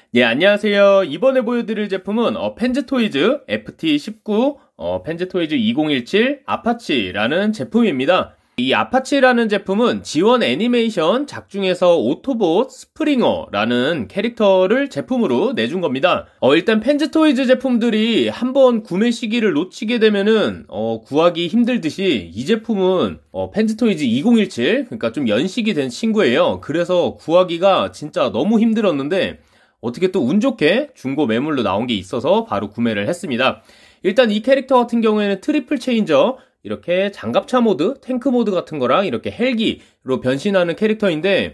예, 안녕하세요. 이번에 보여드릴 제품은 펜즈토이즈 FT19 펜즈토이즈 2017 아파치라는 제품입니다. 이 아파치라는 제품은 지원 애니메이션 작중에서 오토봇 스프링어라는 캐릭터를 제품으로 내준 겁니다. 일단 펜즈토이즈 제품들이 한번 구매 시기를 놓치게 되면은 구하기 힘들듯이 이 제품은 펜즈토이즈 2017, 그러니까 좀 연식이 된 친구예요. 그래서 구하기가 진짜 너무 힘들었는데 어떻게 또 운 좋게 중고 매물로 나온 게 있어서 바로 구매를 했습니다. 일단 이 캐릭터 같은 경우에는 트리플 체인저, 이렇게 장갑차 모드, 탱크 모드 같은 거랑 이렇게 헬기로 변신하는 캐릭터인데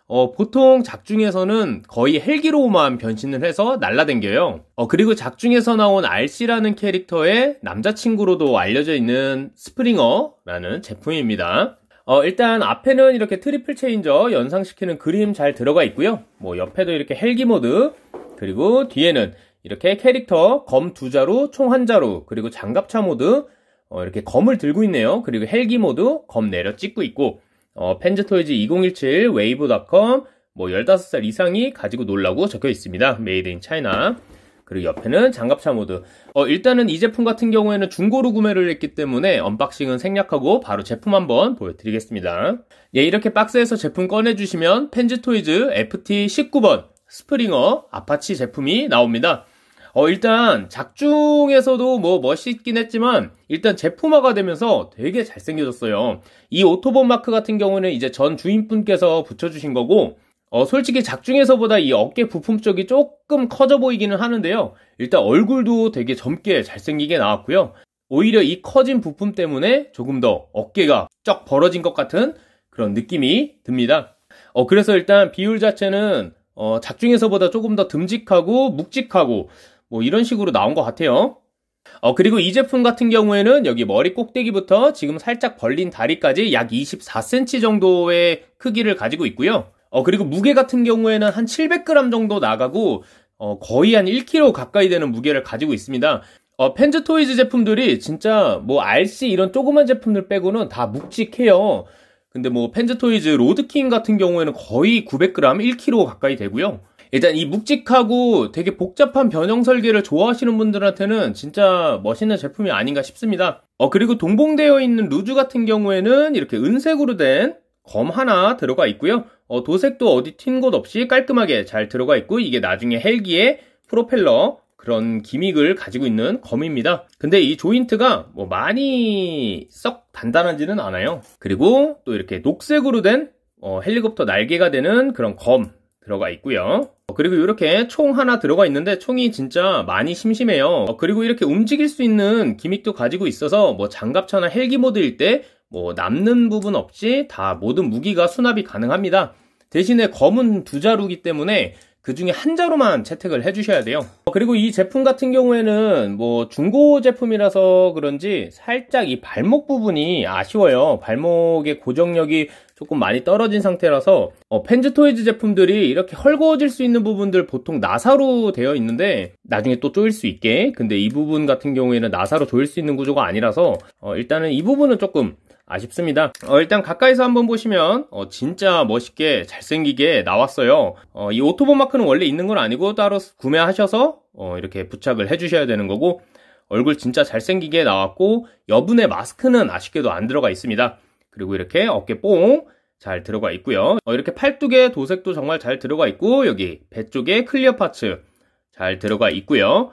보통 작중에서는 거의 헬기로만 변신을 해서 날라댕겨요. 그리고 작중에서 나온 RC라는 캐릭터의 남자친구로도 알려져 있는 스프링어라는 제품입니다. 일단 앞에는 이렇게 트리플 체인저 연상시키는 그림 잘 들어가 있고요. 옆에도 이렇게 헬기 모드, 그리고 뒤에는 이렇게 캐릭터 검 2자루, 총 1자루, 그리고 장갑차 모드, 이렇게 검을 들고 있네요. 그리고 헬기 모드, 검 내려 찍고 있고, 펜즈토이즈 2017 웨이브.com, 15살 이상이 가지고 놀라고 적혀 있습니다. 메이드 인 차이나. 그리고 옆에는 장갑차 모드. 일단은 이 제품 같은 경우에는 중고로 구매를 했기 때문에 언박싱은 생략하고 바로 제품 한번 보여드리겠습니다. 예, 이렇게 박스에서 제품 꺼내주시면 펜즈토이즈 FT19번 스프링어 아파치 제품이 나옵니다. 일단 작중에서도 멋있긴 했지만 일단 제품화가 되면서 되게 잘생겨졌어요. 이 오토봇 마크 같은 경우는 이제 전 주인분께서 붙여주신 거고, 솔직히 작중에서보다 이 어깨 부품 쪽이 조금 커져 보이기는 하는데요. 일단 얼굴도 되게 젊게 잘생기게 나왔고요. 오히려 이 커진 부품 때문에 조금 더 어깨가 쩍 벌어진 것 같은 그런 느낌이 듭니다. 그래서 일단 비율 자체는 작중에서보다 조금 더 듬직하고 묵직하고 이런 식으로 나온 것 같아요. 그리고 이 제품 같은 경우에는 여기 머리 꼭대기부터 지금 살짝 벌린 다리까지 약 24cm 정도의 크기를 가지고 있고요. 그리고 무게 같은 경우에는 한 700g 정도 나가고 거의 한 1kg 가까이 되는 무게를 가지고 있습니다. 펜즈토이즈 제품들이 진짜 RC 이런 조그만 제품들 빼고는 다 묵직해요. 근데 펜즈토이즈 로드킹 같은 경우에는 거의 900g, 1kg 가까이 되고요. 일단 이 묵직하고 되게 복잡한 변형 설계를 좋아하시는 분들한테는 진짜 멋있는 제품이 아닌가 싶습니다. 그리고 동봉되어 있는 루즈 같은 경우에는 이렇게 은색으로 된 검 하나 들어가 있고요. 도색도 어디 튄 곳 없이 깔끔하게 잘 들어가 있고, 이게 나중에 헬기의 프로펠러 그런 기믹을 가지고 있는 검입니다. 근데 이 조인트가 많이 썩 단단하지는 않아요. 그리고 또 이렇게 녹색으로 된 헬리콥터 날개가 되는 그런 검 들어가 있고요. 그리고 이렇게 총 하나 들어가 있는데 총이 진짜 많이 심심해요. 그리고 이렇게 움직일 수 있는 기믹도 가지고 있어서 장갑차나 헬기 모드일 때 남는 부분 없이 다 모든 무기가 수납이 가능합니다. 대신에 검은 2자루기 때문에 그 중에 1자루만 채택을 해주셔야 돼요. 그리고 이 제품 같은 경우에는 중고 제품이라서 그런지 살짝 이 발목 부분이 아쉬워요. 발목의 고정력이 조금 많이 떨어진 상태라서 펜즈토이즈 제품들이 이렇게 헐거워질 수 있는 부분들 보통 나사로 되어 있는데 나중에 또 조일 수 있게, 근데 이 부분 같은 경우에는 나사로 조일 수 있는 구조가 아니라서 일단은 이 부분은 조금 아쉽습니다. 일단 가까이서 한번 보시면 진짜 멋있게 잘생기게 나왔어요. 이 오토봇 마크는 원래 있는 건 아니고 따로 구매하셔서 이렇게 부착을 해주셔야 되는 거고, 얼굴 진짜 잘생기게 나왔고 여분의 마스크는 아쉽게도 안 들어가 있습니다. 그리고 이렇게 어깨 뽕 잘 들어가 있고요. 이렇게 팔뚝에 도색도 정말 잘 들어가 있고, 여기 배 쪽에 클리어 파츠 잘 들어가 있고요.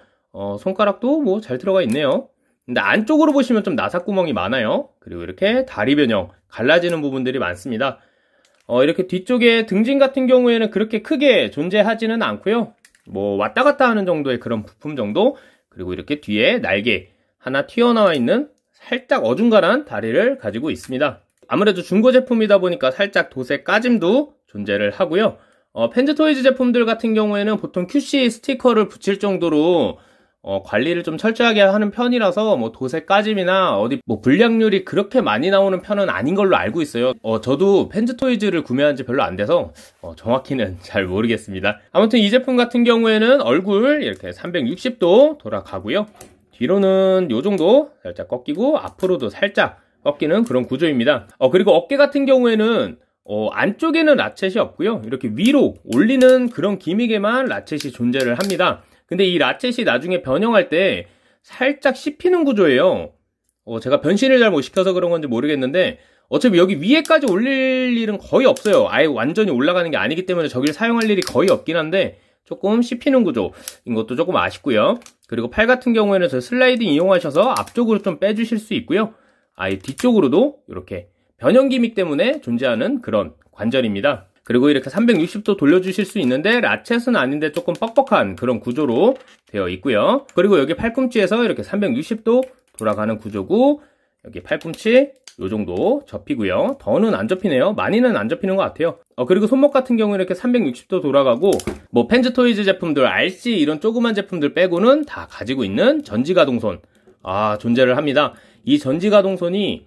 손가락도 잘 들어가 있네요. 근데 안쪽으로 보시면 좀 나사구멍이 많아요. 그리고 이렇게 다리 변형 갈라지는 부분들이 많습니다. 이렇게 뒤쪽에 등진 같은 경우에는 그렇게 크게 존재하지는 않고요. 왔다 갔다 하는 정도의 그런 부품 정도. 그리고 이렇게 뒤에 날개 하나 튀어나와 있는 살짝 어중간한 다리를 가지고 있습니다. 아무래도 중고 제품이다 보니까 살짝 도색 까짐도 존재를 하고요. 펜즈토이즈 제품들 같은 경우에는 보통 QC 스티커를 붙일 정도로 관리를 좀 철저하게 하는 편이라서 도색 까짐이나 어디 불량률이 그렇게 많이 나오는 편은 아닌 걸로 알고 있어요. 저도 펜즈토이즈를 구매한 지 별로 안 돼서 정확히는 잘 모르겠습니다. 아무튼 이 제품 같은 경우에는 얼굴 이렇게 360도 돌아가고요. 뒤로는 요 정도 살짝 꺾이고 앞으로도 살짝 꺾이는 그런 구조입니다. 그리고 어깨 같은 경우에는 안쪽에는 라쳇이 없고요. 이렇게 위로 올리는 그런 기믹에만 라쳇이 존재를 합니다. 근데 이 라쳇이 나중에 변형할 때 살짝 씹히는 구조예요. 제가 변신을 잘 못 시켜서 그런 건지 모르겠는데 어차피 여기 위에까지 올릴 일은 거의 없어요. 아예 완전히 올라가는 게 아니기 때문에 저기를 사용할 일이 거의 없긴 한데 조금 씹히는 구조인 것도 조금 아쉽고요. 그리고 팔 같은 경우에는 저 슬라이딩 이용하셔서 앞쪽으로 좀 빼주실 수 있고요. 아예 뒤쪽으로도 이렇게 변형 기믹 때문에 존재하는 그런 관절입니다. 그리고 이렇게 360도 돌려주실 수 있는데 라쳇은 아닌데 조금 뻑뻑한 그런 구조로 되어 있고요. 그리고 여기 팔꿈치에서 이렇게 360도 돌아가는 구조고 여기 팔꿈치 요 정도 접히고요. 더는 안 접히네요. 많이는 안 접히는 것 같아요. 그리고 손목 같은 경우는 이렇게 360도 돌아가고 뭐 펜즈토이즈 제품들, RC 이런 조그만 제품들 빼고는 다 가지고 있는 전지가동손 존재를 합니다. 이 전지가동손이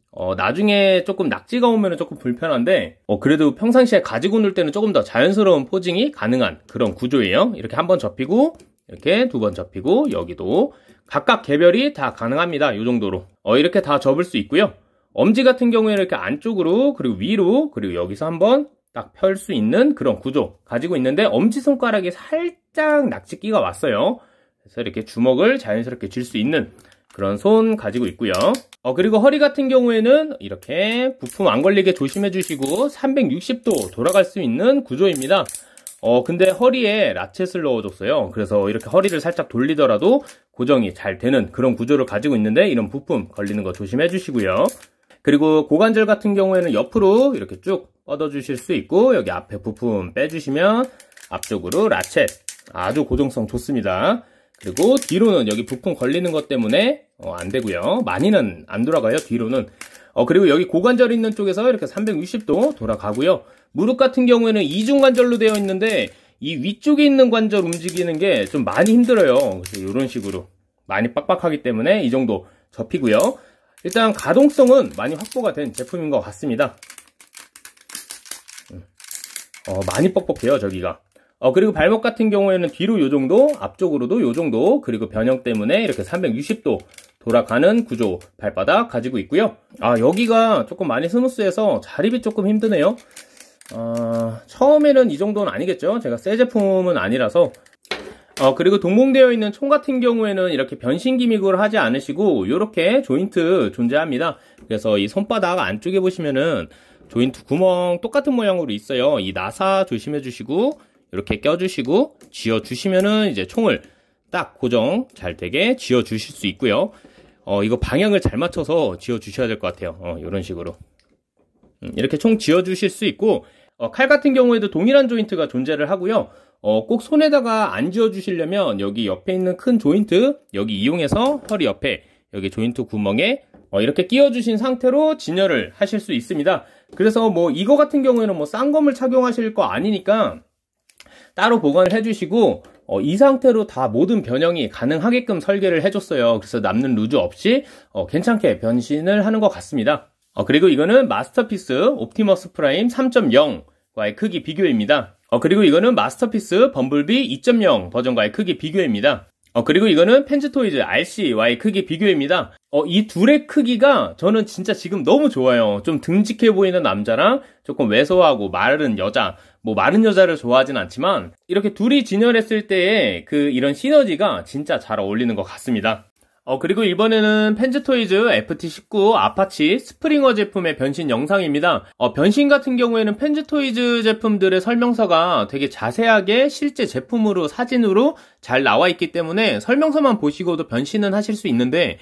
나중에 조금 낙지가 오면 조금 불편한데 그래도 평상시에 가지고 놀 때는 조금 더 자연스러운 포징이 가능한 그런 구조예요. 이렇게 한 번 접히고 이렇게 두 번 접히고 여기도 각각 개별이 다 가능합니다. 이 정도로 이렇게 다 접을 수 있고요. 엄지 같은 경우에는 이렇게 안쪽으로 그리고 위로 그리고 여기서 한번 딱 펼 수 있는 그런 구조 가지고 있는데 엄지손가락에 살짝 낙지끼가 왔어요. 그래서 이렇게 주먹을 자연스럽게 쥘 수 있는 그런 손 가지고 있고요. 그리고 허리 같은 경우에는 이렇게 부품 안 걸리게 조심해 주시고 360도 돌아갈 수 있는 구조입니다. 근데 허리에 라쳇을 넣어줬어요. 그래서 이렇게 허리를 살짝 돌리더라도 고정이 잘 되는 그런 구조를 가지고 있는데 이런 부품 걸리는 거 조심해 주시고요. 그리고 고관절 같은 경우에는 옆으로 이렇게 쭉 뻗어 주실 수 있고 여기 앞에 부품 빼주시면 앞쪽으로 라쳇 아주 고정성 좋습니다. 그리고 뒤로는 여기 부품 걸리는 것 때문에 안 되고요. 많이는 안 돌아가요, 뒤로는. 그리고 여기 고관절 있는 쪽에서 이렇게 360도 돌아가고요. 무릎 같은 경우에는 이중관절로 되어 있는데 이 위쪽에 있는 관절 움직이는 게 좀 많이 힘들어요. 그래서 이런 식으로 많이 빡빡하기 때문에 이 정도 접히고요. 일단 가동성은 많이 확보가 된 제품인 것 같습니다. 많이 뻑뻑해요, 저기가. 그리고 발목 같은 경우에는 뒤로 요 정도, 앞쪽으로도 요 정도, 그리고 변형 때문에 이렇게 360도 돌아가는 구조 발바닥 가지고 있고요. 여기가 조금 많이 스무스해서 자립이 조금 힘드네요. 처음에는 이 정도는 아니겠죠. 제가 새 제품은 아니라서. 그리고 동봉되어 있는 총 같은 경우에는 이렇게 변신 기믹으로 하지 않으시고 이렇게 조인트 존재합니다. 그래서 이 손바닥 안쪽에 보시면은 조인트 구멍 똑같은 모양으로 있어요. 이 나사 조심해 주시고 이렇게 껴주시고 쥐어 주시면은 이제 총을 딱 고정 잘 되게 쥐어 주실 수 있고요. 이거 방향을 잘 맞춰서 쥐어 주셔야 될 것 같아요. 이런 식으로 이렇게 총 쥐어 주실 수 있고 칼 같은 경우에도 동일한 조인트가 존재를 하고요. 꼭 손에다가 안 쥐어 주시려면 여기 옆에 있는 큰 조인트 여기 이용해서 허리 옆에 여기 조인트 구멍에 이렇게 끼워 주신 상태로 진열을 하실 수 있습니다. 그래서 뭐 이거 같은 경우에는 뭐 쌍검을 착용하실 거 아니니까 따로 보관을 해주시고 이 상태로 다 모든 변형이 가능하게끔 설계를 해줬어요. 그래서 남는 루즈 없이 괜찮게 변신을 하는 것 같습니다. 그리고 이거는 마스터피스 옵티머스 프라임 3.0과의 크기 비교입니다. 그리고 이거는 마스터피스 범블비 2.0 버전과의 크기 비교입니다. 그리고 이거는 펜즈토이즈 RC와의 크기 비교입니다. 이 둘의 크기가 저는 진짜 지금 너무 좋아요. 좀 듬직해 보이는 남자랑 조금 왜소하고 마른 여자, 뭐 마른 여자를 좋아하진 않지만 이렇게 둘이 진열했을 때의 이런 시너지가 진짜 잘 어울리는 것 같습니다. 그리고 이번에는 펜즈토이즈 FT19 아파치 스프링어 제품의 변신 영상입니다. 변신 같은 경우에는 펜즈토이즈 제품들의 설명서가 되게 자세하게 실제 제품으로 사진으로 잘 나와 있기 때문에 설명서만 보시고도 변신은 하실 수 있는데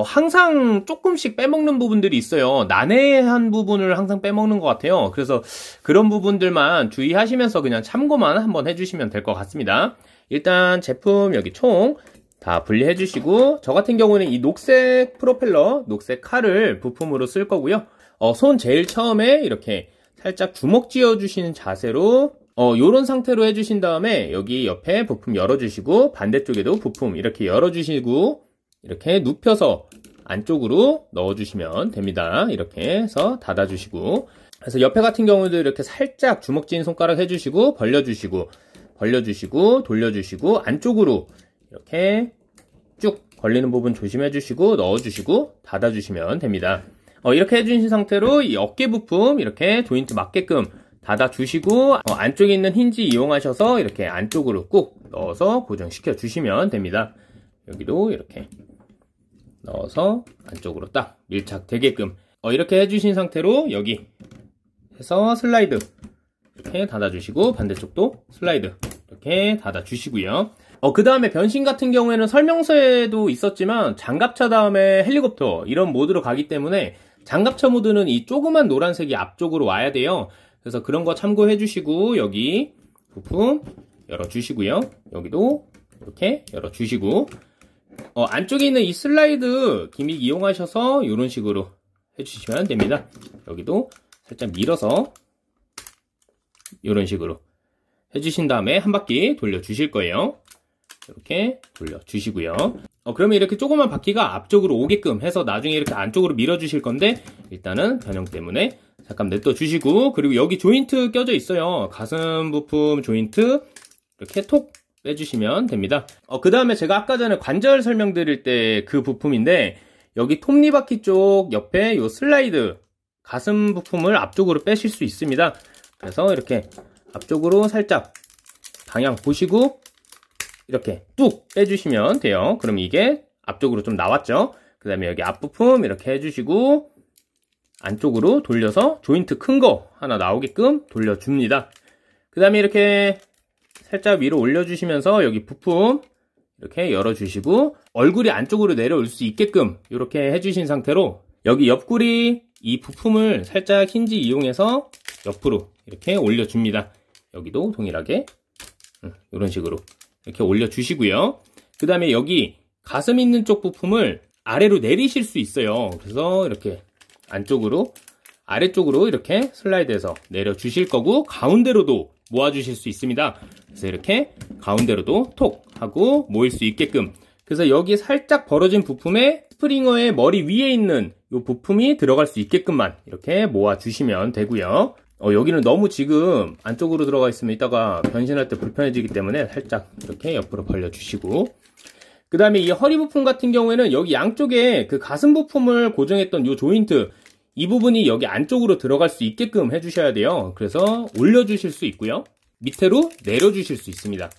항상 조금씩 빼먹는 부분들이 있어요. 난해한 부분을 항상 빼먹는 것 같아요. 그래서 그런 부분들만 주의하시면서 그냥 참고만 한번 해주시면 될 것 같습니다. 일단 제품 여기 총 다 분리해 주시고 저 같은 경우는 이 녹색 프로펠러, 녹색 칼을 부품으로 쓸 거고요. 손 제일 처음에 이렇게 살짝 주먹 쥐어 주시는 자세로 요런 상태로 해주신 다음에 여기 옆에 부품 열어주시고 반대쪽에도 부품 이렇게 열어주시고 이렇게 눕혀서 안쪽으로 넣어주시면 됩니다. 이렇게 해서 닫아주시고 그래서 옆에 같은 경우도 이렇게 살짝 주먹 쥐인 손가락 해주시고 벌려주시고 돌려주시고 안쪽으로 이렇게 쭉 걸리는 부분 조심해 주시고 넣어주시고 닫아주시면 됩니다. 이렇게 해주신 상태로 이 어깨 부품 이렇게 조인트 맞게끔 닫아주시고 안쪽에 있는 힌지 이용하셔서 이렇게 안쪽으로 꾹 넣어서 고정시켜 주시면 됩니다. 여기도 이렇게 넣어서 안쪽으로 딱 밀착되게끔 이렇게 해주신 상태로 여기 해서 슬라이드 이렇게 닫아주시고 반대쪽도 슬라이드 이렇게 닫아주시고요. 그 다음에 변신 같은 경우에는 설명서에도 있었지만 장갑차 다음에 헬리콥터 이런 모드로 가기 때문에 장갑차 모드는 이 조그만 노란색이 앞쪽으로 와야 돼요. 그래서 그런 거 참고해 주시고 여기 부품 열어주시고요. 여기도 이렇게 열어주시고 안쪽에 있는 이 슬라이드 기믹 이용하셔서 이런 식으로 해주시면 됩니다. 여기도 살짝 밀어서 이런 식으로 해주신 다음에 한 바퀴 돌려주실 거예요. 이렇게 돌려주시고요. 그러면 이렇게 조그만 바퀴가 앞쪽으로 오게끔 해서 나중에 이렇게 안쪽으로 밀어주실 건데 일단은 변형 때문에 잠깐 냅둬주시고 그리고 여기 조인트 껴져 있어요. 가슴 부품 조인트 이렇게 톡 빼주시면 됩니다. 그 다음에 제가 아까 전에 관절 설명드릴 때 그 부품인데 여기 톱니바퀴 쪽 옆에 요 슬라이드 가슴 부품을 앞쪽으로 빼실 수 있습니다. 그래서 이렇게 앞쪽으로 살짝 방향 보시고 이렇게 뚝 빼주시면 돼요. 그럼 이게 앞쪽으로 좀 나왔죠. 그 다음에 여기 앞부품 이렇게 해주시고 안쪽으로 돌려서 조인트 큰 거 하나 나오게끔 돌려줍니다. 그 다음에 이렇게 살짝 위로 올려주시면서 여기 부품 이렇게 열어주시고 얼굴이 안쪽으로 내려올 수 있게끔 이렇게 해주신 상태로 여기 옆구리 이 부품을 살짝 힌지 이용해서 옆으로 이렇게 올려줍니다. 여기도 동일하게 이런 식으로 이렇게 올려주시고요. 그 다음에 여기 가슴 있는 쪽 부품을 아래로 내리실 수 있어요. 그래서 이렇게 안쪽으로 아래쪽으로 이렇게 슬라이드해서 내려주실 거고 가운데로도 모아주실 수 있습니다. 그래서 이렇게 가운데로도 톡 하고 모일 수 있게끔 그래서 여기 살짝 벌어진 부품에 스프링어의 머리 위에 있는 이 부품이 들어갈 수 있게끔만 이렇게 모아주시면 되고요. 여기는 너무 지금 안쪽으로 들어가 있으면 이따가 변신할 때 불편해지기 때문에 살짝 이렇게 옆으로 벌려주시고 그 다음에 이 허리 부품 같은 경우에는 여기 양쪽에 그 가슴 부품을 고정했던 이 조인트 이 부분이 여기 안쪽으로 들어갈 수 있게끔 해주셔야 돼요. 그래서 올려주실 수 있고요. 밑으로 내려주실 수 있습니다.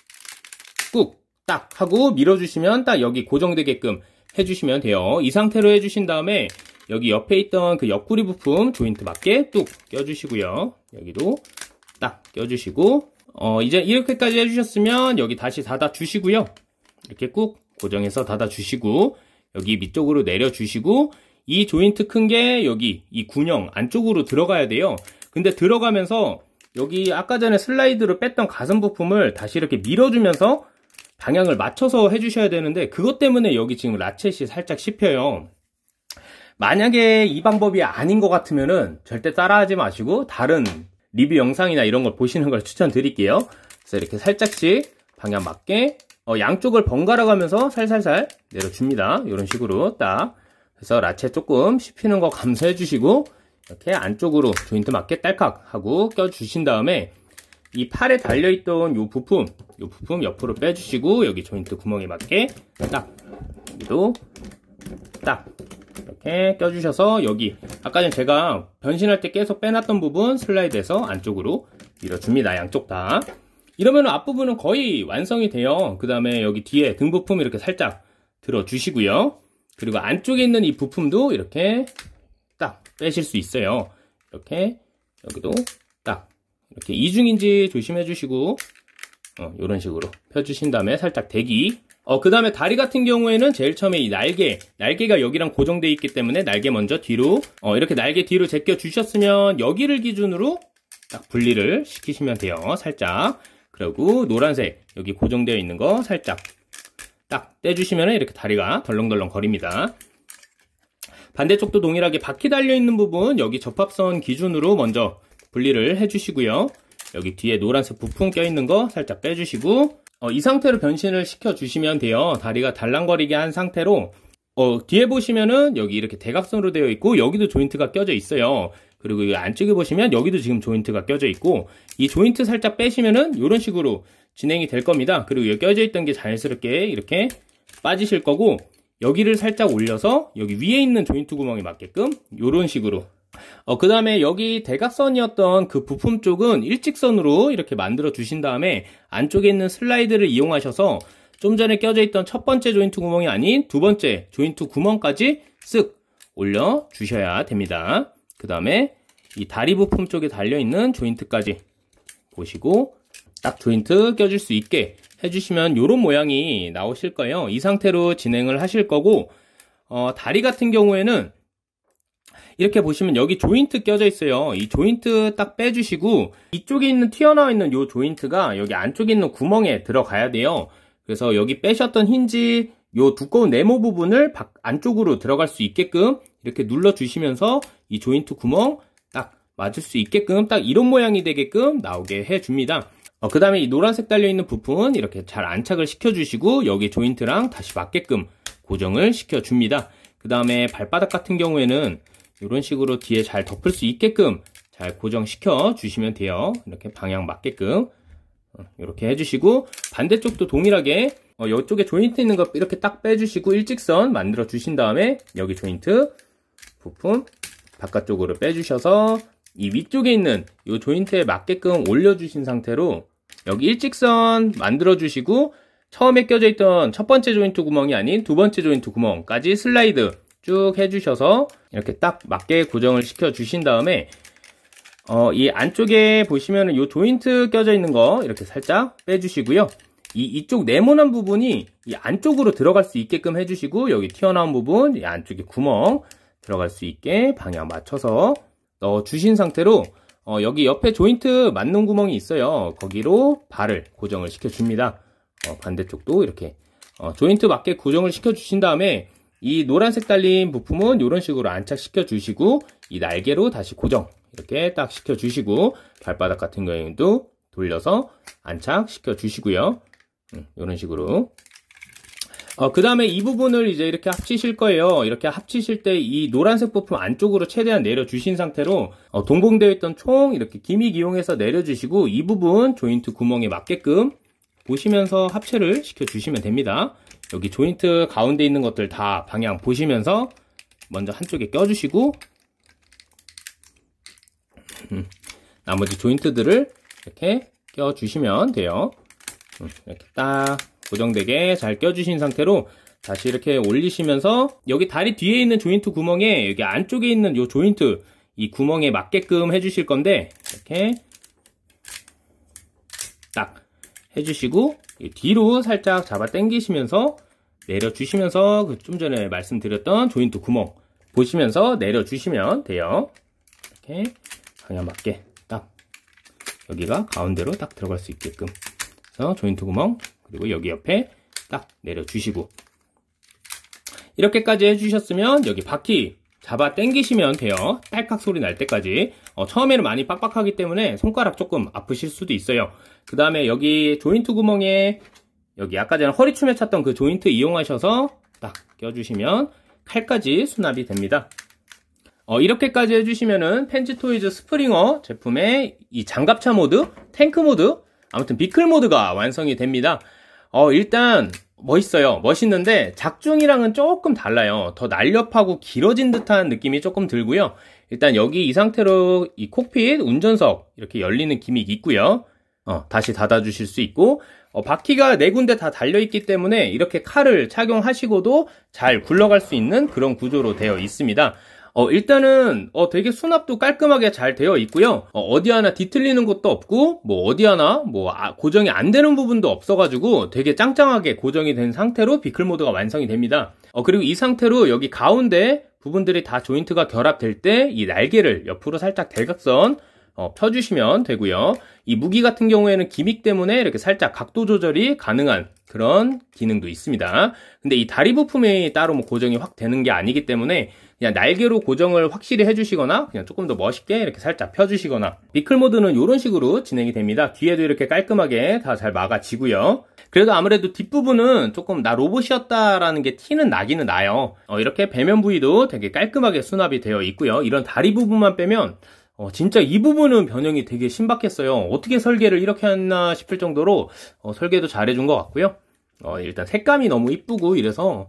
꾹 딱 하고 밀어주시면 딱 여기 고정되게끔 해주시면 돼요. 이 상태로 해주신 다음에 여기 옆에 있던 그 옆구리 부품 조인트 맞게 뚝 껴주시고요. 여기도 딱 껴주시고 이제 이렇게까지 해주셨으면 여기 다시 닫아주시고요. 이렇게 꾹 고정해서 닫아주시고 여기 밑쪽으로 내려주시고 이 조인트 큰 게 여기 이 군형 안쪽으로 들어가야 돼요. 근데 들어가면서 여기 아까 전에 슬라이드로 뺐던 가슴 부품을 다시 이렇게 밀어주면서 방향을 맞춰서 해주셔야 되는데 그것 때문에 여기 지금 라쳇이 살짝 씹혀요. 만약에 이 방법이 아닌 것 같으면은 절대 따라하지 마시고 다른 리뷰 영상이나 이런 걸 보시는 걸 추천드릴게요. 그래서 이렇게 살짝씩 방향 맞게 양쪽을 번갈아 가면서 살살살 내려줍니다. 이런 식으로 딱 그래서 라쳇 조금 씹히는 거 감소해 주시고 이렇게 안쪽으로 조인트 맞게 딸깍 하고 껴주신 다음에 이 팔에 달려있던 요 부품 옆으로 빼주시고 여기 조인트 구멍에 맞게 딱 여기도 딱 이렇게 껴주셔서 여기 아까 전에 제가 변신할 때 계속 빼놨던 부분 슬라이드해서 안쪽으로 밀어줍니다. 양쪽 다. 이러면 앞부분은 거의 완성이 돼요. 그 다음에 여기 뒤에 등 부품 이렇게 살짝 들어주시고요. 그리고 안쪽에 있는 이 부품도 이렇게 딱 빼실 수 있어요. 이렇게 여기도 딱 이렇게 이중인지 조심해 주시고 이런 식으로 펴주신 다음에 살짝 대기 그 다음에 다리 같은 경우에는 제일 처음에 이 날개가 여기랑 고정되어 있기 때문에 날개 먼저 뒤로 이렇게 날개 뒤로 제껴 주셨으면 여기를 기준으로 딱 분리를 시키시면 돼요. 살짝 그리고 노란색 여기 고정되어 있는 거 살짝 딱 떼주시면 이렇게 다리가 덜렁덜렁 거립니다. 반대쪽도 동일하게 바퀴 달려있는 부분 여기 접합선 기준으로 먼저 분리를 해주시고요. 여기 뒤에 노란색 부품 껴있는 거 살짝 빼주시고 이 상태로 변신을 시켜주시면 돼요. 다리가 달랑거리게 한 상태로 뒤에 보시면은 여기 이렇게 대각선으로 되어 있고 여기도 조인트가 껴져 있어요. 그리고 이 안쪽에 보시면 여기도 지금 조인트가 껴져 있고 이 조인트 살짝 빼시면은 이런 식으로 진행이 될 겁니다. 그리고 여기 껴져 있던 게 자연스럽게 이렇게 빠지실 거고 여기를 살짝 올려서 여기 위에 있는 조인트 구멍에 맞게끔 요런 식으로 그 다음에 여기 대각선이었던 그 부품 쪽은 일직선으로 이렇게 만들어 주신 다음에 안쪽에 있는 슬라이드를 이용하셔서 좀 전에 껴져 있던 첫 번째 조인트 구멍이 아닌 두 번째 조인트 구멍까지 쓱 올려 주셔야 됩니다. 그 다음에 이 다리 부품 쪽에 달려있는 조인트까지 보시고 딱 조인트 껴줄 수 있게 해주시면 이런 모양이 나오실 거예요. 이 상태로 진행을 하실 거고 다리 같은 경우에는 이렇게 보시면 여기 조인트 껴져 있어요. 이 조인트 딱 빼주시고 이쪽에 있는 튀어나와 있는 이 조인트가 여기 안쪽에 있는 구멍에 들어가야 돼요. 그래서 여기 빼셨던 힌지 요 두꺼운 네모 부분을 안쪽으로 들어갈 수 있게끔 이렇게 눌러주시면서 이 조인트 구멍 딱 맞을 수 있게끔 딱 이런 모양이 되게끔 나오게 해줍니다. 그 다음에 이 노란색 달려있는 부품은 이렇게 잘 안착을 시켜주시고 여기 조인트랑 다시 맞게끔 고정을 시켜줍니다. 그 다음에 발바닥 같은 경우에는 이런 식으로 뒤에 잘 덮을 수 있게끔 잘 고정시켜 주시면 돼요. 이렇게 방향 맞게끔 이렇게 해주시고 반대쪽도 동일하게 이쪽에 조인트 있는 거 이렇게 딱 빼주시고 일직선 만들어 주신 다음에 여기 조인트 부품 바깥쪽으로 빼주셔서 이 위쪽에 있는 이 조인트에 맞게끔 올려주신 상태로 여기 일직선 만들어 주시고 처음에 껴져 있던 첫 번째 조인트 구멍이 아닌 두 번째 조인트 구멍까지 슬라이드 쭉 해주셔서 이렇게 딱 맞게 고정을 시켜 주신 다음에 이 안쪽에 보시면은 이 조인트 껴져 있는 거 이렇게 살짝 빼주시고요. 이쪽 네모난 부분이 이 안쪽으로 들어갈 수 있게끔 해주시고 여기 튀어나온 부분 이 안쪽에 구멍 들어갈 수 있게 방향 맞춰서 넣어 주신 상태로 여기 옆에 조인트 맞는 구멍이 있어요. 거기로 발을 고정을 시켜 줍니다. 반대쪽도 이렇게 조인트 맞게 고정을 시켜 주신 다음에 이 노란색 달린 부품은 이런 식으로 안착시켜 주시고 이 날개로 다시 고정 이렇게 딱 시켜 주시고 발바닥 같은 경우에도 돌려서 안착시켜 주시고요. 이런 식으로 그 다음에 이 부분을 이제 이렇게 합치실 거예요. 이렇게 합치실 때 이 노란색 부품 안쪽으로 최대한 내려주신 상태로 동봉되어 있던 총 이렇게 기믹 이용해서 내려주시고 이 부분 조인트 구멍에 맞게끔 보시면서 합체를 시켜주시면 됩니다. 여기 조인트 가운데 있는 것들 다 방향 보시면서 먼저 한쪽에 껴주시고 나머지 조인트들을 이렇게 껴주시면 돼요. 이렇게 딱 고정되게 잘 껴주신 상태로 다시 이렇게 올리시면서 여기 다리 뒤에 있는 조인트 구멍에 여기 안쪽에 있는 이 조인트 이 구멍에 맞게끔 해주실 건데 이렇게 딱 해주시고 뒤로 살짝 잡아 당기시면서 내려주시면서 좀 전에 말씀드렸던 조인트 구멍 보시면서 내려주시면 돼요. 이렇게 방향 맞게 딱 여기가 가운데로 딱 들어갈 수 있게끔 그래서 조인트 구멍 그리고 여기 옆에 딱 내려주시고 이렇게까지 해주셨으면 여기 바퀴 잡아 당기시면 돼요. 딸깍 소리 날 때까지. 처음에는 많이 빡빡하기 때문에 손가락 조금 아프실 수도 있어요. 그 다음에 여기 조인트 구멍에 여기 아까 전에 허리춤에 찼던 그 조인트 이용하셔서 딱 껴주시면 칼까지 수납이 됩니다. 이렇게까지 해주시면은 펜지토이즈 스프링어 제품의 이 장갑차 모드, 탱크 모드, 아무튼 비클 모드가 완성이 됩니다. 일단 멋있어요. 멋있는데 작중이랑은 조금 달라요. 더 날렵하고 길어진 듯한 느낌이 조금 들고요. 일단 여기 이 상태로 이 콕핏 운전석 이렇게 열리는 기믹이 있고요. 다시 닫아주실 수 있고 바퀴가 4군데 다 달려있기 때문에 이렇게 칼을 착용하시고도 잘 굴러갈 수 있는 그런 구조로 되어 있습니다. 일단은 되게 수납도 깔끔하게 잘 되어 있고요. 어디 하나 뒤틀리는 것도 없고 뭐 어디 하나 고정이 안 되는 부분도 없어가지고 되게 짱짱하게 고정이 된 상태로 비클 모드가 완성이 됩니다. 그리고 이 상태로 여기 가운데 부분들이 다 조인트가 결합될 때 이 날개를 옆으로 살짝 대각선 펴주시면 되고요. 이 무기 같은 경우에는 기믹 때문에 이렇게 살짝 각도 조절이 가능한 그런 기능도 있습니다. 근데 이 다리 부품이 따로 뭐 고정이 확 되는 게 아니기 때문에 그냥 날개로 고정을 확실히 해주시거나 그냥 조금 더 멋있게 이렇게 살짝 펴주시거나 비클 모드는 이런 식으로 진행이 됩니다. 뒤에도 이렇게 깔끔하게 다 잘 막아지고요. 그래도 아무래도 뒷부분은 조금 나 로봇이었다라는 게 티는 나기는 나요. 이렇게 배면 부위도 되게 깔끔하게 수납이 되어 있고요. 이런 다리 부분만 빼면 진짜 이 부분은 변형이 되게 신박했어요. 어떻게 설계를 이렇게 했나 싶을 정도로 설계도 잘해준 것 같고요. 일단 색감이 너무 이쁘고 이래서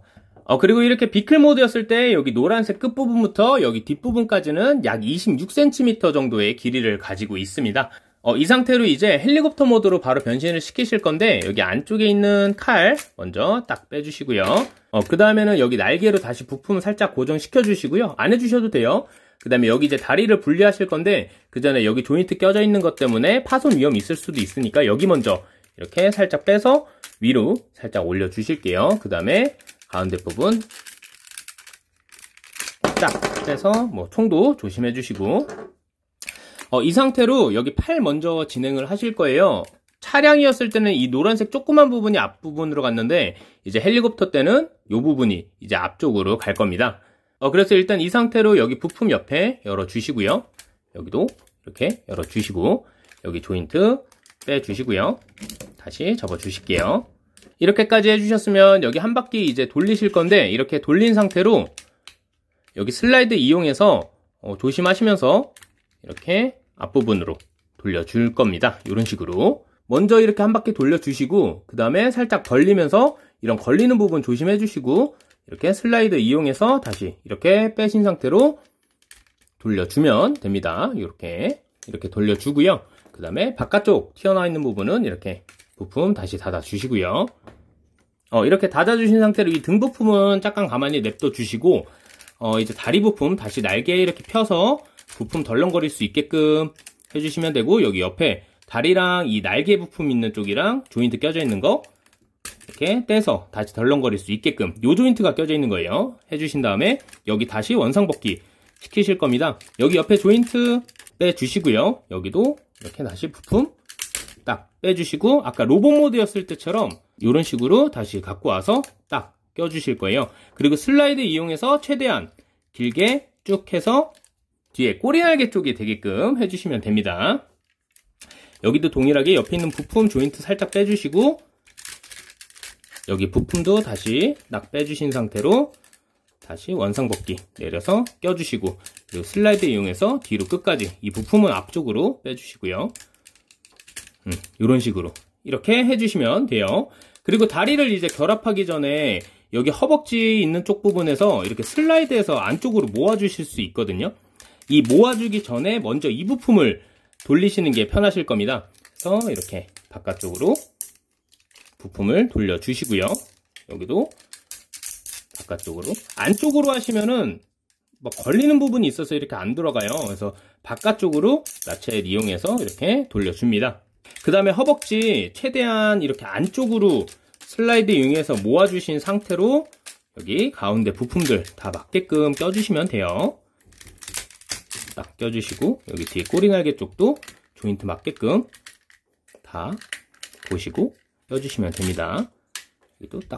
그리고 이렇게 비클 모드였을 때 여기 노란색 끝부분부터 여기 뒷부분까지는 약 26cm 정도의 길이를 가지고 있습니다. 이 상태로 이제 헬리콥터 모드로 바로 변신을 시키실 건데, 여기 안쪽에 있는 칼 먼저 딱 빼주시고요. 그 다음에는 여기 날개로 다시 부품 살짝 고정시켜 주시고요. 안 해주셔도 돼요. 그 다음에 여기 이제 다리를 분리하실 건데, 그 전에 여기 조인트 껴져 있는 것 때문에 파손 위험이 있을 수도 있으니까 여기 먼저 이렇게 살짝 빼서 위로 살짝 올려 주실게요. 그 다음에 가운데 부분 딱 빼서 총도 조심해 주시고, 이 상태로 여기 팔 먼저 진행을 하실 거예요. 차량이었을 때는 이 노란색 조그만 부분이 앞부분으로 갔는데, 이제 헬리콥터 때는 이 부분이 이제 앞쪽으로 갈 겁니다. 그래서 일단 이 상태로 여기 부품 옆에 열어주시고요. 여기도 이렇게 열어주시고, 여기 조인트 빼주시고요. 다시 접어주실게요. 이렇게까지 해주셨으면 여기 한 바퀴 이제 돌리실 건데, 이렇게 돌린 상태로 여기 슬라이드 이용해서 조심하시면서 이렇게 앞부분으로 돌려줄 겁니다. 이런 식으로 먼저 이렇게 한 바퀴 돌려주시고, 그 다음에 살짝 벌리면서 이런 걸리는 부분 조심해 주시고, 이렇게 슬라이드 이용해서 다시 이렇게 빼신 상태로 돌려주면 됩니다. 이렇게 돌려주고요. 그 다음에 바깥쪽 튀어나와 있는 부분은 이렇게 부품 다시 닫아 주시고요. 이렇게 닫아 주신 상태로 이 등 부품은 잠깐 가만히 냅둬 주시고, 이제 다리 부품 다시 날개 이렇게 펴서 부품 덜렁거릴 수 있게끔 해주시면 되고, 여기 옆에 다리랑 이 날개 부품 있는 쪽이랑 조인트 껴져 있는 거 이렇게 떼서 다시 덜렁거릴 수 있게끔 요 조인트가 껴져 있는 거예요. 해주신 다음에 여기 다시 원상복귀 시키실 겁니다. 여기 옆에 조인트 빼주시고요. 여기도 이렇게 다시 부품 딱 빼주시고, 아까 로봇 모드였을 때처럼 이런 식으로 다시 갖고 와서 딱 껴주실 거예요. 그리고 슬라이드 이용해서 최대한 길게 쭉 해서 뒤에 꼬리날개 쪽이 되게끔 해주시면 됩니다. 여기도 동일하게 옆에 있는 부품 조인트 살짝 빼주시고, 여기 부품도 다시 딱 빼주신 상태로 다시 원상복귀 내려서 껴주시고, 그리고 슬라이드 이용해서 뒤로 끝까지 이 부품은 앞쪽으로 빼주시고요. 이런 식으로 이렇게 해주시면 돼요. 그리고 다리를 이제 결합하기 전에 여기 허벅지 있는 쪽 부분에서 이렇게 슬라이드해서 안쪽으로 모아주실 수 있거든요. 이 모아주기 전에 먼저 이 부품을 돌리시는 게 편하실 겁니다. 그래서 이렇게 바깥쪽으로 부품을 돌려주시고요. 여기도 바깥쪽으로, 안쪽으로 하시면은 걸리는 부분이 있어서 이렇게 안 들어가요. 그래서 바깥쪽으로 라첼 이용해서 이렇게 돌려줍니다. 그 다음에 허벅지 최대한 이렇게 안쪽으로 슬라이드 이용해서 모아주신 상태로 여기 가운데 부품들 다 맞게끔 껴주시면 돼요. 딱 껴주시고, 여기 뒤에 꼬리날개 쪽도 조인트 맞게끔 다 보시고 껴주시면 됩니다. 여기도 딱.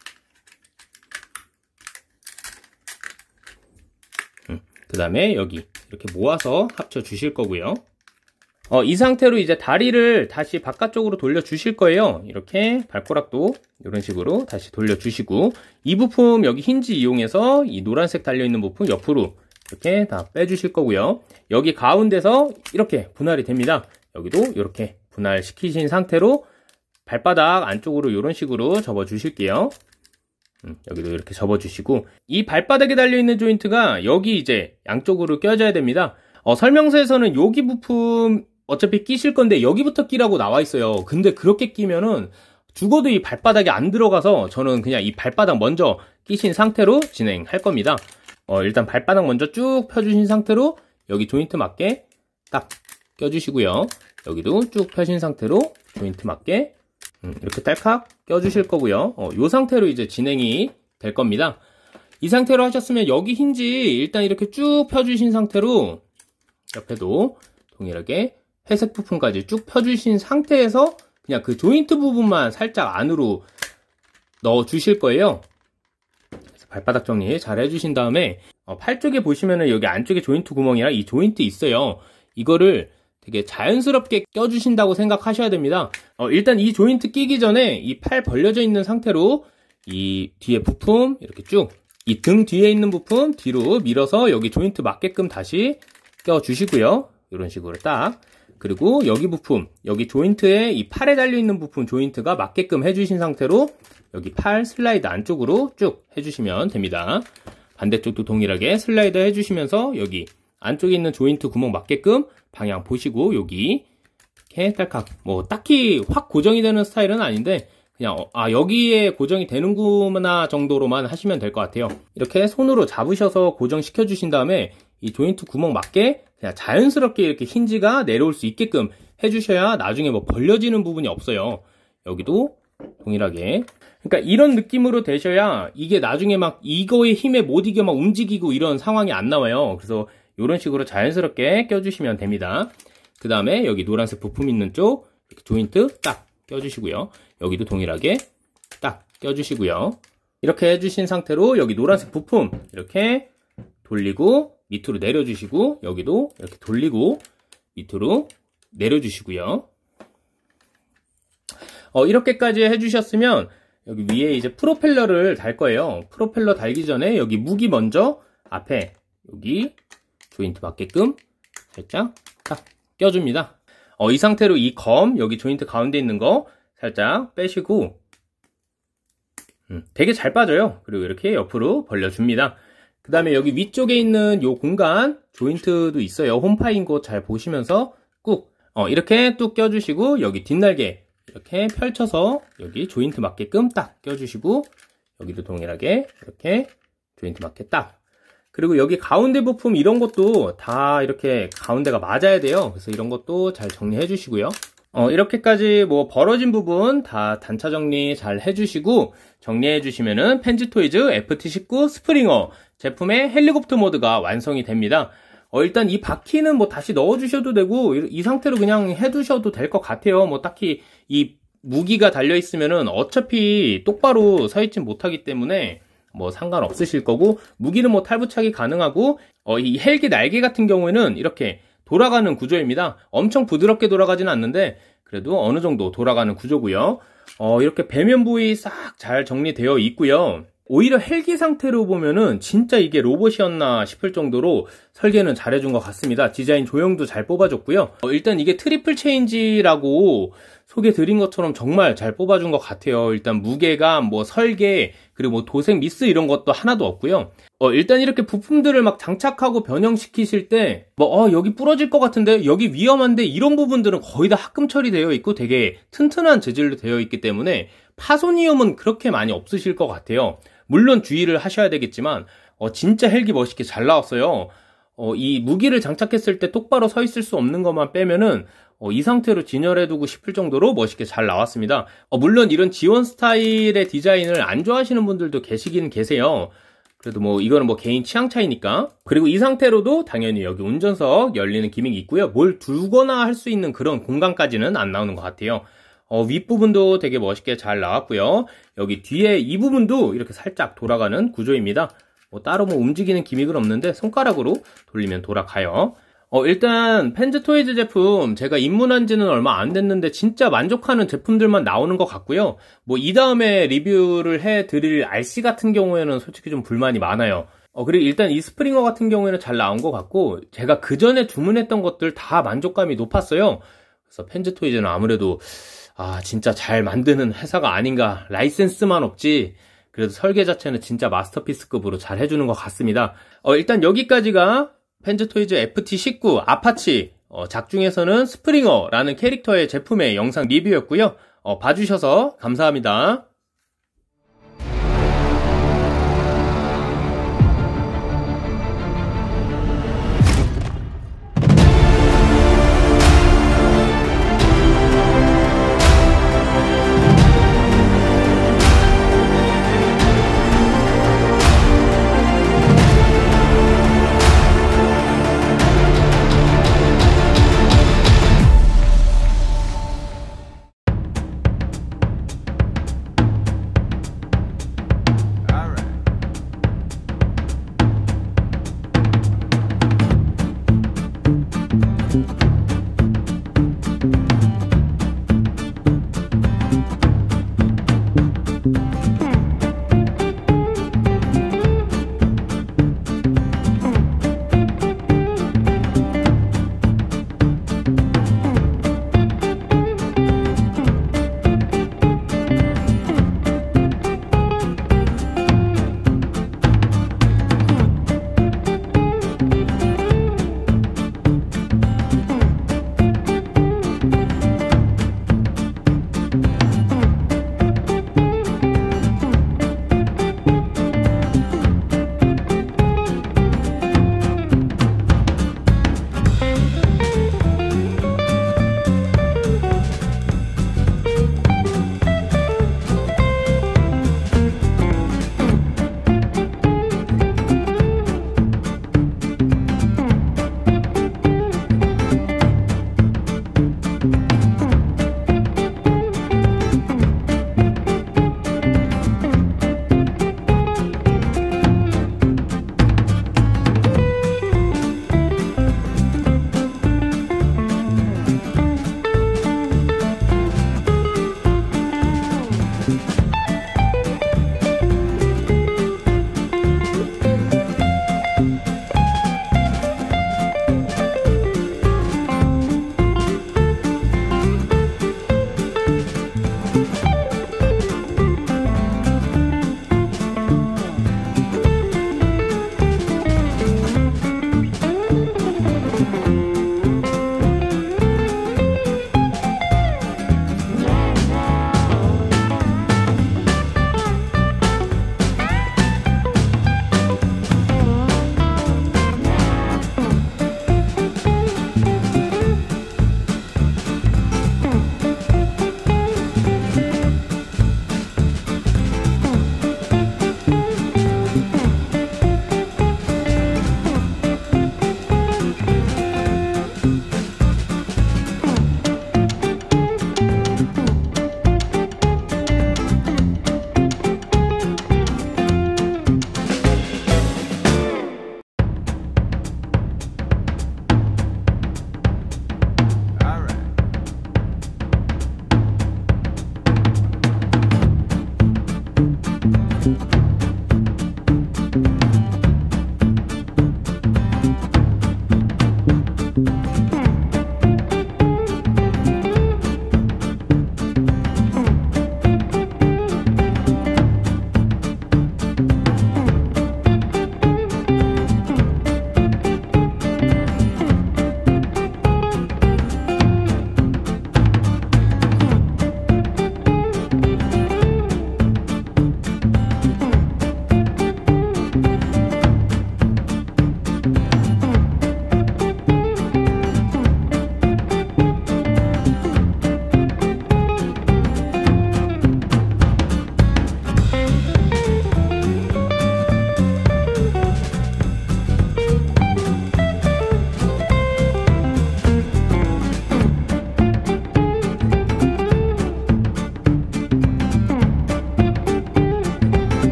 그 다음에 여기 이렇게 모아서 합쳐 주실 거고요. 이 상태로 이제 다리를 다시 바깥쪽으로 돌려 주실 거예요. 이렇게 발가락도 이런 식으로 다시 돌려 주시고, 이 부품 여기 힌지 이용해서 이 노란색 달려있는 부품 옆으로 이렇게 다 빼주실 거고요. 여기 가운데서 이렇게 분할이 됩니다. 여기도 이렇게 분할 시키신 상태로 발바닥 안쪽으로 이런 식으로 접어 주실게요. 여기도 이렇게 접어 주시고, 이 발바닥에 달려있는 조인트가 여기 이제 양쪽으로 껴져야 됩니다. 설명서에서는 여기 부품 어차피 끼실 건데 여기부터 끼라고 나와 있어요. 근데 그렇게 끼면은 죽어도 이 발바닥에 안 들어가서 저는 그냥 이 발바닥 먼저 끼신 상태로 진행할 겁니다. 일단 발바닥 먼저 쭉 펴주신 상태로 여기 조인트 맞게 딱 껴주시고요. 여기도 쭉 펴신 상태로 조인트 맞게 이렇게 딸칵 껴주실 거고요. 이 상태로 이제 진행이 될 겁니다. 이 상태로 하셨으면 여기 힌지 일단 이렇게 쭉 펴주신 상태로 옆에도 동일하게 회색 부품까지 쭉 펴주신 상태에서 그냥 그 조인트 부분만 살짝 안으로 넣어 주실 거예요. 그래서 발바닥 정리 잘 해주신 다음에 팔 쪽에 보시면은 여기 안쪽에 조인트 구멍이랑 이 조인트 있어요. 이거를 되게 자연스럽게 껴주신다고 생각하셔야 됩니다. 일단 이 조인트 끼기 전에 이 팔 벌려져 있는 상태로 이 뒤에 부품 이렇게 쭉 이 등 뒤에 있는 부품 뒤로 밀어서 여기 조인트 맞게끔 다시 껴주시고요. 이런 식으로 딱 그리고 여기 부품, 여기 조인트에 이 팔에 달려있는 부품 조인트가 맞게끔 해주신 상태로 여기 팔 슬라이드 안쪽으로 쭉 해주시면 됩니다. 반대쪽도 동일하게 슬라이드 해주시면서 여기 안쪽에 있는 조인트 구멍 맞게끔 방향 보시고 여기 이렇게 딸깍, 뭐 딱히 확 고정이 되는 스타일은 아닌데 그냥 여기에 고정이 되는구나 정도로만 하시면 될 것 같아요. 이렇게 손으로 잡으셔서 고정시켜 주신 다음에 이 조인트 구멍 맞게 그냥 자연스럽게 이렇게 힌지가 내려올 수 있게끔 해주셔야 나중에 뭐 벌려지는 부분이 없어요. 여기도 동일하게. 그러니까 이런 느낌으로 되셔야 이게 나중에 막 이거의 힘에 못 이겨 막 움직이고 이런 상황이 안 나와요. 그래서 이런 식으로 자연스럽게 껴주시면 됩니다. 그 다음에 여기 노란색 부품 있는 쪽 이렇게 조인트 딱 껴주시고요. 여기도 동일하게 딱 껴주시고요. 이렇게 해주신 상태로 여기 노란색 부품 이렇게 돌리고 밑으로 내려주시고 여기도 이렇게 돌리고 밑으로 내려주시고요. 이렇게까지 해주셨으면 여기 위에 이제 프로펠러를 달 거예요. 프로펠러 달기 전에 여기 무기 먼저 앞에 여기 조인트 맞게끔 살짝 딱 껴줍니다. 이 상태로 이 검 여기 조인트 가운데 있는 거 살짝 빼시고 되게 잘 빠져요. 그리고 이렇게 옆으로 벌려줍니다. 그 다음에 여기 위쪽에 있는 요 공간 조인트도 있어요. 홈파인 곳 잘 보시면서 꾹 이렇게 뚝 껴주시고 여기 뒷날개 이렇게 펼쳐서 여기 조인트 맞게끔 딱 껴주시고 여기도 동일하게 이렇게 조인트 맞게 딱. 그리고 여기 가운데 부품 이런 것도 다 이렇게 가운데가 맞아야 돼요. 그래서 이런 것도 잘 정리해 주시고요. 이렇게까지 뭐 벌어진 부분 다 단차 정리 잘 해주시고 정리해 주시면은 펜지토이즈 FT19 스프링어 제품의 헬리콥터 모드가 완성이 됩니다. 일단 이 바퀴는 뭐 다시 넣어주셔도 되고 이 상태로 그냥 해두셔도 될 것 같아요. 뭐 딱히 이 무기가 달려있으면은 어차피 똑바로 서있진 못하기 때문에 뭐 상관없으실 거고 무기는 뭐 탈부착이 가능하고 이 헬기 날개 같은 경우에는 이렇게 돌아가는 구조입니다. 엄청 부드럽게 돌아가지는 않는데 그래도 어느 정도 돌아가는 구조고요. 이렇게 배면 부위 싹 잘 정리되어 있고요. 오히려 헬기 상태로 보면은 진짜 이게 로봇이었나 싶을 정도로 설계는 잘해준 것 같습니다. 디자인 조형도 잘 뽑아줬고요. 일단 이게 트리플 체인지라고 소개 드린 것처럼 정말 잘 뽑아준 것 같아요. 일단 무게감, 뭐 설계, 그리고 뭐 도색 미스 이런 것도 하나도 없고요. 일단 이렇게 부품들을 막 장착하고 변형시키실 때 여기 부러질 것 같은데 여기 위험한데 이런 부분들은 거의 다 합금 처리되어 있고 되게 튼튼한 재질로 되어 있기 때문에 파손 위험은 그렇게 많이 없으실 것 같아요. 물론 주의를 하셔야 되겠지만 진짜 헬기 멋있게 잘 나왔어요. 이 무기를 장착했을 때 똑바로 서 있을 수 없는 것만 빼면은 이 상태로 진열해두고 싶을 정도로 멋있게 잘 나왔습니다. 물론 이런 지원 스타일의 디자인을 안 좋아하시는 분들도 계시긴 계세요. 그래도 뭐 이거는 뭐 개인 취향 차이니까. 그리고 이 상태로도 당연히 여기 운전석 열리는 기믹이 있고요. 뭘 두거나 할 수 있는 그런 공간까지는 안 나오는 것 같아요. 윗부분도 되게 멋있게 잘 나왔고요. 여기 뒤에 이 부분도 이렇게 살짝 돌아가는 구조입니다. 따로 뭐 움직이는 기믹은 없는데 손가락으로 돌리면 돌아가요. 일단 펜즈토이즈 제품 제가 입문한 지는 얼마 안 됐는데 진짜 만족하는 제품들만 나오는 것 같고요. 뭐 이 다음에 리뷰를 해드릴 RC 같은 경우에는 솔직히 좀 불만이 많아요. 그리고 일단 이 스프링어 같은 경우에는 잘 나온 것 같고 제가 그 전에 주문했던 것들 다 만족감이 높았어요. 그래서 펜즈토이즈는 아무래도 진짜 잘 만드는 회사가 아닌가. 라이센스만 없지 그래도 설계 자체는 진짜 마스터피스급으로 잘 해주는 것 같습니다. 일단 여기까지가 펜즈토이즈 FT19 아파치 작중에서는 스프링어라는 캐릭터의 제품의 영상 리뷰였고요. 봐주셔서 감사합니다.